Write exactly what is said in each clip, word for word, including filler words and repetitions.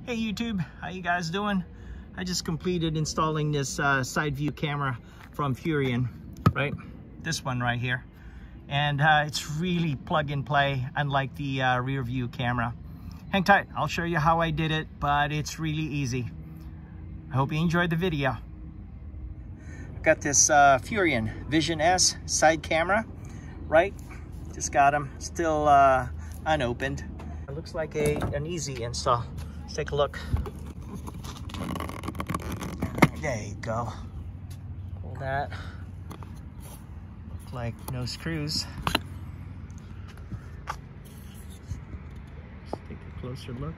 Hey YouTube, how you guys doing? I just completed installing this uh, side view camera from Furrion, right? This one right here. And uh, it's really plug and play, unlike the uh, rear view camera. Hang tight, I'll show you how I did it, but it's really easy. I hope you enjoyed the video. I've got this uh, Furrion Vision S side camera, right? Just got them, still uh, unopened. It looks like a, an easy install. Let's take a look. There you go. Pull that. Look like no screws. Let's take a closer look.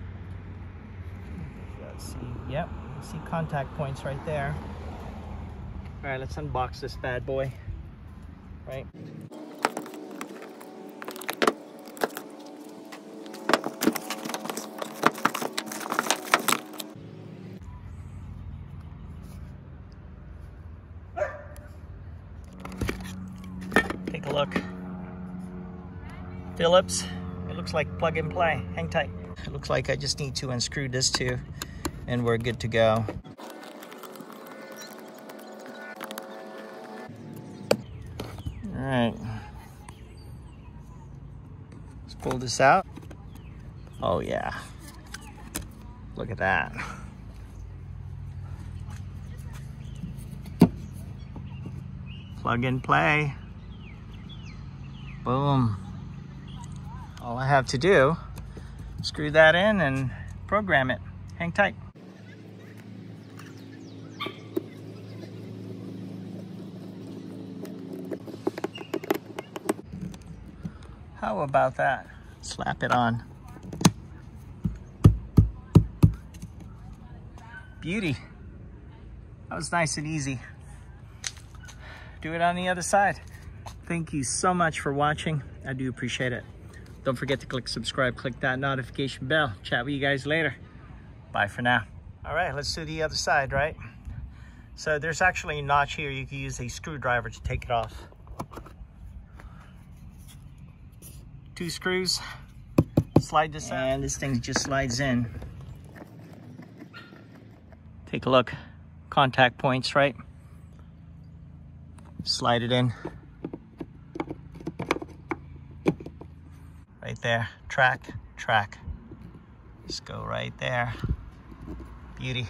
Let's see. Yep, see contact points right there. All right, let's unbox this bad boy. Right. Take a look. Phillips. It looks like plug and play. Hang tight. It looks like I just need to unscrew this too, and we're good to go. All right. Let's pull this out. Oh yeah. Look at that. Plug and play. Boom. All I have to do, screw that in and program it. Hang tight. How about that? Slap it on. Beauty. That was nice and easy. Do it on the other side. Thank you so much for watching. I do appreciate it. Don't forget to click subscribe, click that notification bell. Chat with you guys later. Bye for now. All right, let's do the other side, right? So there's actually a notch here. You can use a screwdriver to take it off. Two screws. Slide this out. And this thing just slides in. Take a look. Contact points, right? Slide it in. Right there. Track, track. Just go right there. Beauty.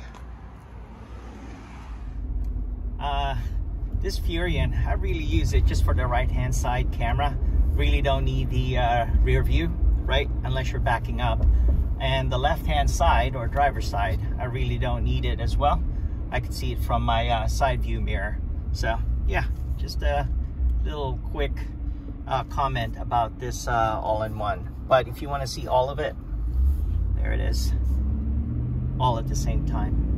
Uh, this Furrion, I really use it just for the right-hand side camera. Really don't need the uh, rear view, right? Unless you're backing up. And the left-hand side, or driver's side, I really don't need it as well. I can see it from my uh, side view mirror. So, yeah. Just a little quick uh, comment about this uh, all-in-one. But if you want to see all of it, there it is. All at the same time.